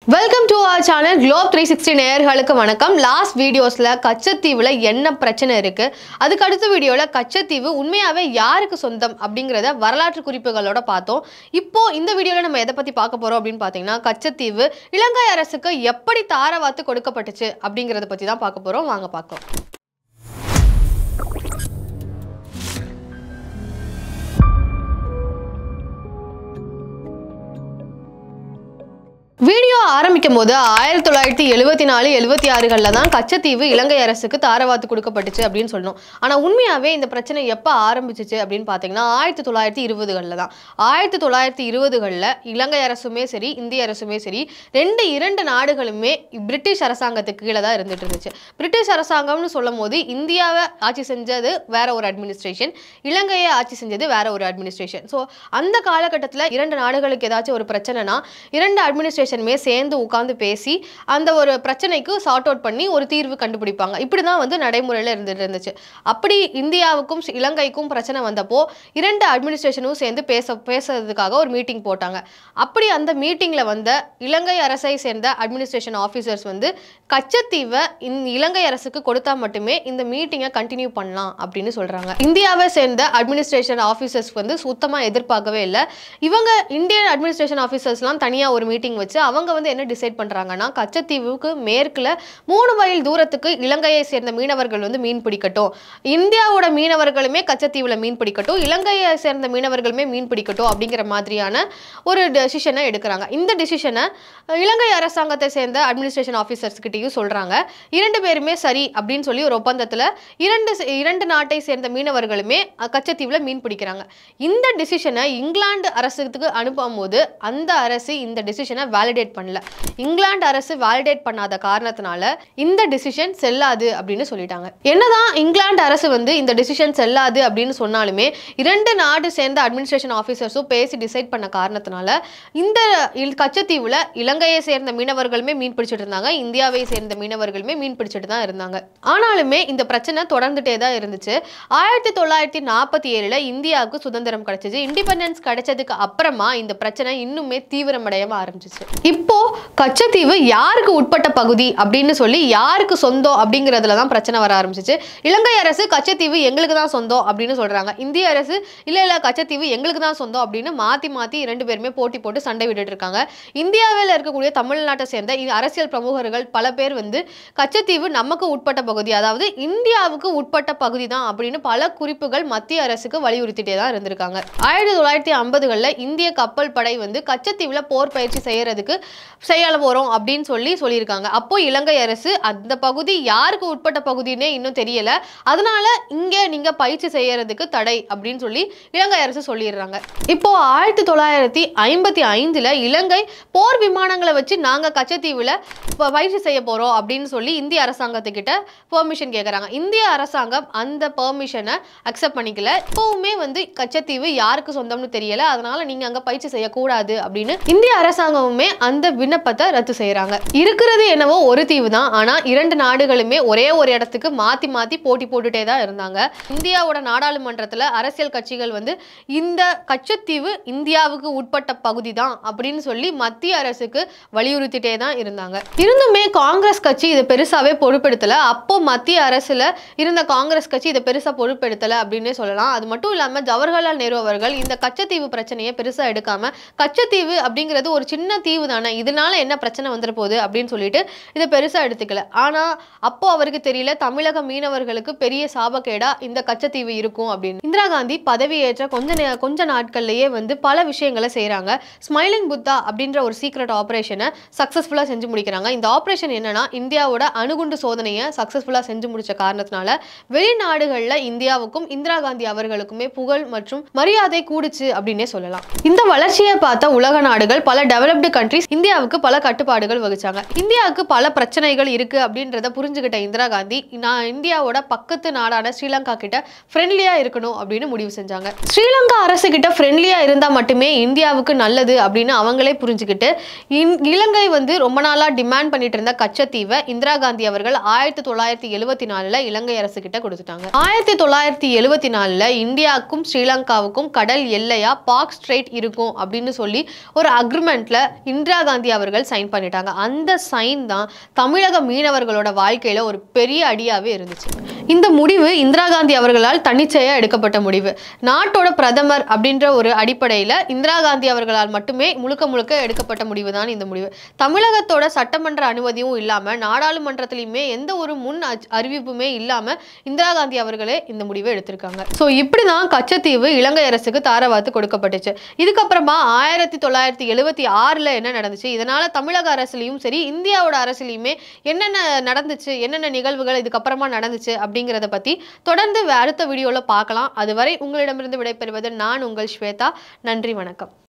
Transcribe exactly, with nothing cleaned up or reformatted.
Welcome to our channel Globe three sixty நேயர்களுக்கு வணக்கம். Last வீடியோஸ்ல கச்சத்தீவுல என்ன பிரச்சனை இருக்கு, அதுக்கு அடுத்த வீடியோல கச்சத்தீவு உண்மையாவே யாருக்கு சொந்தம் அப்படிங்கறத வரலாற்று குறிப்புகளோட பார்த்தோம். இப்போ இந்த வீடியோல நம்ம எதை பத்தி பார்க்க போறோம் அப்படின்னு பாத்தீங்கன்னா, கச்சத்தீவு இலங்கை அரசுக்கு எப்படி தாரவாத்து கொடுக்கப்பட்டுச்சு அப்படிங்கறத பத்தி தான் பார்க்க போறோம். வாங்க பார்க்கலாம். வீடியோ ஆரம்பிக்கும் போது ஆயிரத்தி தொள்ளாயிரத்தி எழுபத்தி நாலு எழுபத்தி ஆறுகளில் தான் கச்சத்தீவு இலங்கை அரசுக்கு தாரவாத்து கொடுக்கப்பட்டுச்சு அப்படின்னு சொல்லணும். ஆனால் உண்மையாகவே இந்த பிரச்சனை எப்போ ஆரம்பிச்சிச்சு அப்படின்னு பார்த்தீங்கன்னா ஆயிரத்தி தொள்ளாயிரத்தி இருபதுகளில் தான். ஆயிரத்தி தொள்ளாயிரத்தி இருபதுகளில் இலங்கை அரசுமே சரி இந்திய அரசுமே சரி ரெண்டு இரண்டு நாடுகளுமே பிரிட்டிஷ் அரசாங்கத்துக்கு கீழே தான் இருந்துட்டு இருந்துச்சு. பிரிட்டிஷ் அரசாங்கம்னு சொல்லும் போது இந்தியாவை ஆட்சி செஞ்சது வேற ஒரு அட்மினிஸ்ட்ரேஷன், இலங்கையை ஆட்சி செஞ்சது வேற ஒரு அட்மினிஸ்ட்ரேஷன். ஸோ அந்த காலகட்டத்தில் இரண்டு நாடுகளுக்கு ஏதாச்சும் ஒரு பிரச்சனைனா இரண்டு அட்மினிஸ்ட்ரேஷன் சேர்ந்து உட்கார்ந்து பேசி அந்த ஒரு பிரச்சனைக்கு சார்ட் அவுட் பண்ணி ஒரு தீர்வு கண்டுபிடிப்பாங்க. இப்படிதான் வந்து நடைமுறையில் இருந்துட்டு இருந்துச்சு. அப்படி இந்தியாவுக்கும் இலங்கைக்கும் பிரச்சனை வந்தப்போ இரண்டு அட்மினிஸ்ட்ரேஷனும் சேர்ந்து பேச பேசுறதுக்காக ஒரு மீட்டிங் போட்டாங்க. அப்படி அந்த மீட்டிங்ல வந்த இலங்கை அரசை சேர்ந்த அட்மினிஸ்ட்ரேஷன் ஆஃபீஸர்ஸ் வந்து கச்சத்தீவை இலங்கை அரசுக்கு கொடுத்தா மட்டுமே இந்த மீட்டிங்கை கண்டினியூ பண்ணலாம் அப்படின்னு சொல்றாங்க. இந்தியாவை சேர்ந்த அட்மினிஸ்ட்ரேஷன் ஆஃபீஸர்ஸ் வந்து சுத்தமா எதிர்பார்க்கவே இல்லை. இவங்க இந்தியன் அட்மினிஸ்ட்ரேஷன் ஆஃபீஸர்ஸ்லாம் தனியா ஒரு மீட்டிங் வச்சு அவங்க வந்து என்ன டிசைட் பண்றாங்கன்னா, கச்சத்தீவுக்கு மேற்குல மூணு மைல் தூரத்துக்கு இலங்கையை சேர்ந்த மீனவர்கள் வந்து மீன் பிடிக்கட்டும், இந்தியாவோட மீனவர்களுமே கச்சத்தீவுல மீன் பிடிக்கட்டும், இலங்கையை சேர்ந்த மீனவர்களுமே மீன் பிடிக்கட்டும் அப்படிங்கிற மாதிரியான ஒரு டெசிஷனை எடுக்கிறாங்க. இந்த டெசிஷனை இலங்கை அரசாங்கத்தை சேர்ந்த அட்மினிஸ்ட்ரேஷன் ஆஃபீஸர்ஸ் கிட்டையும் சொல்றாங்க. இரண்டு பேருமே சரி அப்படின்னு சொல்லி ஒரு ஒப்பந்தத்துல இரண்டு இரண்டு நாட்டை சேர்ந்த மீனவர்களுமே கச்சத்தீவுல மீன் பிடிக்கிறாங்க. இந்த டெசிஷனை இங்கிலாந்து அரசுக்கு அனுப்பும் போது அந்த அரசு இந்த டெசிஷனை வேலிடேட் பண்ணல. இங்கிலாந்து அரசு வேலிடேட் பண்ணாத காரணத்தினால இந்த டிசிஷன் செல்லாது அப்படின்னு சொல்லிட்டாங்க. என்னதான் இங்கிலாந்து அரசு வந்து இந்த டிசிஷன் செல்லாது அப்படின்னு சொன்னாலுமே இரண்டு நாடு சேர்ந்த அட்மினிஸ்ட்ரேஷன் ஆஃபீஸர்ஸும் பேசி டிசைட் பண்ண காரணத்தினால இந்த கச்சத்தீவுல இலங்கையை சேர்ந்த மீனவர்களுமே மீன் பிடிச்சிட்டு இருந்தாங்க, இந்தியாவை சேர்ந்த மீனவர்களுமே மீன் பிடிச்சிட்டு தான் இருந்தாங்க. ஆனாலுமே இந்த பிரச்சனை தொடர்ந்துட்டே தான் இருந்துச்சு. ஆயிரத்தி தொள்ளாயிரத்தி நாற்பத்தி ஏழுல இந்தியாவுக்கு சுதந்திரம் கிடைச்சது. இண்டிபெண்டன்ஸ் கிடைச்சதுக்கு அப்புறமா இந்த பிரச்சனை இன்னுமே தீவிரமடைய ஆரம்பிச்சிச்சு. இப்போ கச்சத்தீவு யாருக்கு உட்பட்ட பகுதி அப்படின்னு சொல்லி யாருக்கு சொந்தம் அப்படிங்கிறதுல தான் பிரச்சனை வர ஆரம்பிச்சிச்சு. இலங்கை அரசு கச்சத்தீவு எங்களுக்கு தான் சொந்தம் அப்படின்னு சொல்றாங்க. இந்திய அரசு இல்ல இல்ல கச்சத்தீவு எங்களுக்கு தான் சொந்தம் அப்படின்னு மாத்தி மாத்தி இரண்டு பேருமே போட்டி போட்டு சண்டை விட்டுட்டு இருக்காங்க. இந்தியாவில் இருக்கக்கூடிய தமிழ்நாட்டை சேர்ந்த அரசியல் பிரமுகர்கள் பல பேர் வந்து கச்சத்தீவு நமக்கு உட்பட்ட பகுதி, அதாவது இந்தியாவுக்கு உட்பட்ட பகுதி தான் அப்படின்னு பல குறிப்புகள் மத்திய அரசுக்கு வலியுறுத்திட்டே தான் இருந்திருக்காங்க. ஆயிரத்தி தொள்ளாயிரத்தி ஐம்பதுகளில் இந்திய கப்பல் படை வந்து கச்சத்தீவுல போர் பயிற்சி செய்யறதுக்கு செய்யல போறோம் அப்படின்னு சொல்லி சொல்லியிருக்காங்க. அப்போ இலங்கை அரசு அந்த பகுதி யாருக்கு உட்பட்ட பகுதினே இன்னும் தெரியல, அதனால இங்க நீங்க பயிற்சி செய்யறதுக்கு தடை அப்படின்னு சொல்லி இலங்கை அரசு சொல்லிடுறாங்க. இப்போ ஆயிரத்தி தொள்ளாயிரத்தி ஐம்பத்தி ஐந்துல இலங்கை போர் விமானங்களை வச்சு நாங்க கச்சத்தீவுல பயிற்சி செய்ய போறோம் அப்படின்னு சொல்லி இந்திய அரசாங்கத்துக்கிட்ட பெர்மிஷன் கேட்கறாங்க. இந்திய அரசாங்கம் அந்த பெர்மிஷனை அக்செப்ட் பண்ணிக்கல. இப்பவுமே வந்து கச்சத்தீவு யாருக்கு சொந்தம்னு தெரியல, அதனால நீங்க அங்க பயிற்சி செய்யக்கூடாது அப்படின்னு இந்திய அரசாங்கமுமே அந்த விண்ணப்பத்தை ரத்து செய்யறாங்க. இருக்கிறது என்னவோ ஒரு தீவு தான், ஆனா இரண்டு நாடுகளுமே ஒரே ஒரு இடத்துக்கு மாத்தி மாத்தி போட்டி போட்டுட்டே தான் இருந்தாங்க. இந்தியாவோட நாடாளுமன்றத்துல அரசியல் கட்சிகள் வந்து இந்த கச்சத்தீவு இந்தியாவுக்கு உட்பட்ட பகுதி தான் அப்படின்னு சொல்லி மத்திய அரசுக்கு வலியுறுத்திட்டே தான் இருந்தாங்க. இருந்துமே காங்கிரஸ் கட்சி இதை பெருசாவே பொறுப்பெடுத்தல. அப்போ மத்திய அரசுல இருந்த காங்கிரஸ் கட்சி இதை பெருசா பொறுப்பெடுத்தல அப்படின்னே சொல்லலாம். அது மட்டும் இல்லாம ஜவஹர்லால் நேரு அவர்கள் இந்த கச்சத்தீவு பிரச்சனையை பெருசா எடுக்காம கச்சத்தீவு அப்படிங்கிறது ஒரு சின்ன தீவு தானே, இதனால என்ன பிரச்சனை வந்துட போகுது அப்படின்னு சொல்லிட்டு இதை பெருசா எடுத்துக்கல. ஆனா அப்போ அவருக்கு தெரியல தமிழக மீனவர்களுக்கு பெரிய சாபக்கேடா இந்த கச்சத்தீவு இருக்கும் அப்படின்னு. இந்திரா காந்தி பதவி ஏற்ற கொஞ்ச கொஞ்ச நாட்கள்லயே வந்து பல விஷயங்களை செய்யறாங்க. ஸ்மைலிங் புத்தா அப்படின்ற ஒரு சீக்ரெட் ஆபரேஷனை சக்சஸ்ஃபுல்லா செஞ்சு முடிக்கிறாங்க. இந்த ஆபரேஷன் என்னன்னா, இந்தியாவோட அணுகுண்டு சோதனையை சக்சஸ்ஃபுல்லா செஞ்சு முடிச்ச காரணத்தினால வெளிநாடுகள்ல இந்தியாவுக்கும் இந்திரா காந்தி அவர்களுக்குமே புகழ் மற்றும் மரியாதை கூடுச்சு அப்படின்னே சொல்லலாம். இந்த வளர்ச்சியை பார்த்த உலக நாடுகள் பல டெவலப்டு கண்ட்ரிஸ் இந்தியாவுக்கு பல கட்டுப்பாடுகள் வகிச்சாங்க. இந்தியாவுக்கு பல பிரச்சனைகள் இருக்கு அப்படின்றத புரிஞ்சுக்கிட்ட இந்திரா காந்தி நான் இந்தியாவோட பக்கத்து நாடான ஸ்ரீலங்கா கிட்ட ஃப்ரெண்ட்லியா இருக்கணும் அப்படின்னு முடிவு செஞ்சாங்க. ஸ்ரீலங்கா அரசு கிட்ட ஃப்ரெண்ட்லியா இருந்தா மட்டுமே இந்தியாவுக்கு நல்லது அப்படின்னு அவங்களே புரிஞ்சுக்கிட்டு இலங்கை வந்து ரொம்ப நாளா டிமாண்ட் பண்ணிட்டு இருந்த கச்சத்தீவை இந்திரா காந்தி அவர்கள் ஆயிரத்தி தொள்ளாயிரத்தி எழுபத்தி நாலுல இலங்கை அரசு கிட்ட கொடுத்துட்டாங்க. ஆயிரத்தி தொள்ளாயிரத்தி எழுபத்தி நாலுல இந்தியாவுக்கும் ஸ்ரீலங்காவுக்கும் கடல் எல்லையா பாக் ஸ்ட்ரெயிட் இருக்கும் அப்படின்னு சொல்லி ஒரு அக்ரிமெண்ட்ல இந்திரா காந்தி அவர்கள் சைன் பண்ணிட்டாங்க. அந்த சைன் தான் தமிழக மீனவர்களோட வாழ்க்கையில ஒரு பெரிய அடியாவே இருந்துச்சு. இந்த முடிவு இந்திரா காந்தி அவர்களால் தன்னிச்சையா எடுக்கப்பட்ட முடிவு. நாட்டோட பிரதமர் அப்படின்ற ஒரு அடிப்படையில் இந்திரா காந்தி அவர்களால் மட்டுமே முழுக்க முழுக்க எடுக்கப்பட்ட முடிவு தான் இந்த முடிவு. தமிழகத்தோட சட்டமன்ற அனுமதியும் இல்லாம நாடாளுமன்றத்திலுமே எந்த ஒரு முன் அறிவிப்புமே இல்லாம இந்திரா காந்தி அவர்களே இந்த முடிவை எடுத்திருக்காங்க. ஸோ இப்படிதான் கச்சத்தீவு இலங்கை அரசுக்கு தாரவாத்து கொடுக்கப்பட்டுச்சு. இதுக்கப்புறமா ஆயிரத்தி தொள்ளாயிரத்தி எழுபத்தி ஆறுல என்ன நடந்துச்சு, இதனால தமிழக அரசுலையும் சரி இந்தியாவோட அரசுலையுமே என்னென்ன நடந்துச்சு, என்னென்ன நிகழ்வுகள் இதுக்கப்புறமா நடந்துச்சு அப்படிங்கிறத பத்தி தொடர்ந்து அடுத்த வீடியோல பார்க்கலாம். அதுவரை உங்களிடமிருந்து விடைபெறுவது நான் உங்கள் ஸ்வேதா. நன்றி, வணக்கம்.